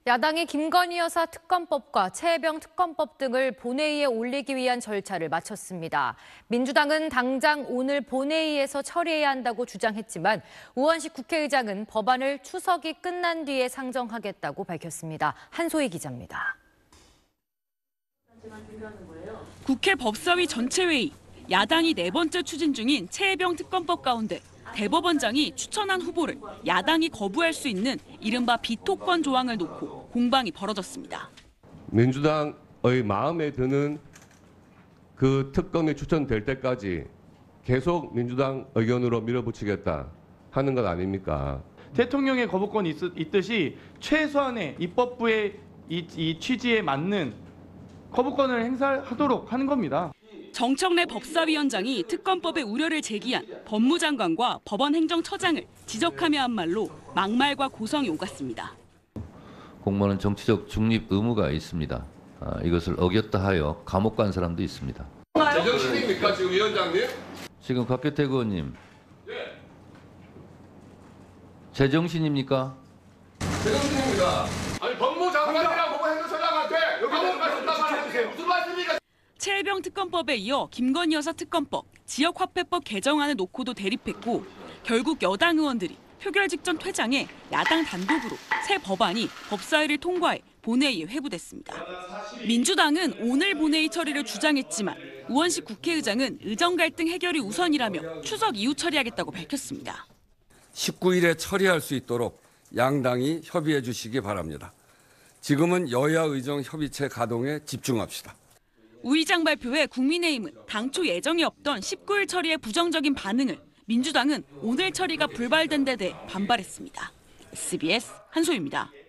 야당이 김건희 여사 특검법과 최혜병 특검법 등을 본회의에 올리기 위한 절차를 마쳤습니다. 민주당은 당장 오늘 본회의에서 처리해야 한다고 주장했지만 우원식 국회의장은 법안을 추석이 끝난 뒤에 상정하겠다고 밝혔습니다. 한소희 기자입니다. 국회 법사위 전체회의, 야당이 네 번째 추진 중인 최혜병 특검법 가운데 대법원장이 추천한 후보를 야당이 거부할 수 있는 이른바 비토권 조항을 놓고 공방이 벌어졌습니다. 민주당의 마음에 드는 그 특검이 추천될 때까지 계속 민주당 의견으로 밀어붙이겠다 하는 것 아닙니까? 대통령의 거부권이 있듯이 최소한의 입법부의 이 취지에 맞는 거부권을 행사하도록 하는 겁니다. 정청래 법사위원장이 특검법의 우려를 제기한 법무장관과 법원행정처장을 지적하며 한 말로 막말과 고성이 오갔습니다. 공무원은 정치적 중립 의무가 있습니다. 이것을 어겼다 하여 감옥 간 사람도 있습니다. 제정신입니까 지금 위원장님? 지금 박규택 의원님. 네. 제정신입니까? 제정신입니다. 아니 법무장관이랑 법원행정처장한테 여기 감옥 가셨단 말이에요. 무슨 말씀입니까? 최혜병 특검법에 이어 김건희 여사 특검법, 지역화폐법 개정안을 놓고도 대립했고 결국 여당 의원들이 표결 직전 퇴장해 야당 단독으로 새 법안이 법사위를 통과해 본회의에 회부됐습니다. 민주당은 오늘 본회의 처리를 주장했지만 우원식 국회의장은 의정 갈등 해결이 우선이라며 추석 이후 처리하겠다고 밝혔습니다. 19일에 처리할 수 있도록 양당이 협의해 주시기 바랍니다. 지금은 여야 의정 협의체 가동에 집중합시다. 우 의장 발표에 국민의힘은 당초 예정이 없던 19일 처리의 부정적인 반응을 민주당은 오늘 처리가 불발된 데 대해 반발했습니다. SBS 한소희입니다.